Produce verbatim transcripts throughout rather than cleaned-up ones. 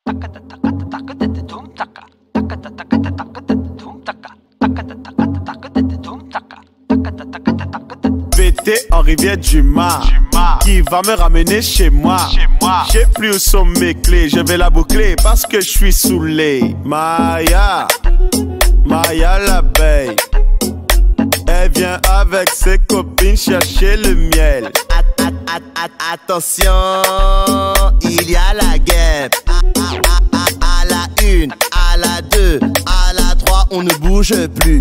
Pété en rivière du Mar, qui va me ramener chez moi. J'ai plus où sont mes clés, je vais la boucler parce que je suis saoulé. Maya, Maya l'abeille, elle vient avec ses copines chercher le miel. At, at, at, at, attention, il y a la guêpe. À, à, à, à la une, à la deux, à la trois, on ne bouge plus.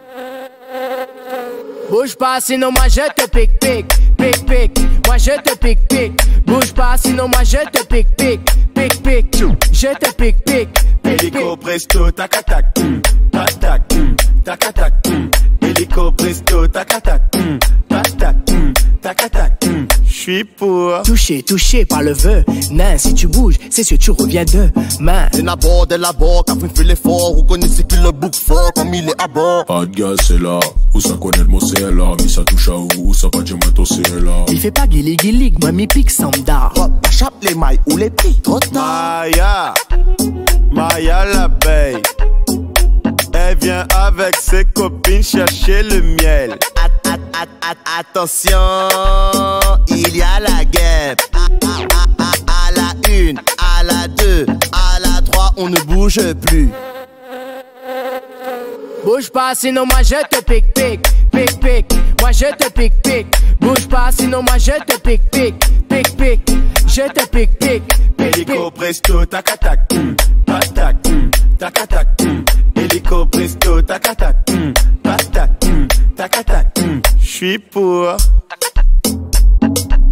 Bouge pas sinon moi je te pique pique, pique pique, moi je te pique pique. Bouge pas sinon moi je te pique pique, pique pique, je te pique pique. Hélico presto tac tac, tac tac, tac tac. Hélico presto tac tac, tac tac, tac tac. J'suis pour touché, touché par le vœu. Nain, si tu bouges, c'est sûr tu reviens demain. C'est à bord de la bord, quand fait l'effort. Vous connaissez qu'il le bouc fort comme il est à bord. Pas de gaz c'est là, où ça connaît le mot c'est là. Mais ça touche à où, où ça pas dire moi c'est là. Il fait pas guili guili, moi mi pique samda. Chape les mailles ou les prix, trop tard. Maya, Maya l'abeille, elle vient avec ses copines chercher le miel. At, at, at, at, attention, il y a la guêpe. À, à, à, à la une, à la deux, à la trois, on ne bouge plus. Bouge pas sinon moi je te pique pique, pique pique, moi je te pique pique. Bouge pas sinon moi je te pique pique, pique pique, je te pique pique. Hélico presto tac tac, tac tac, tac tac. Hélico presto tac tac, tac tac, tac tac. J'suis pour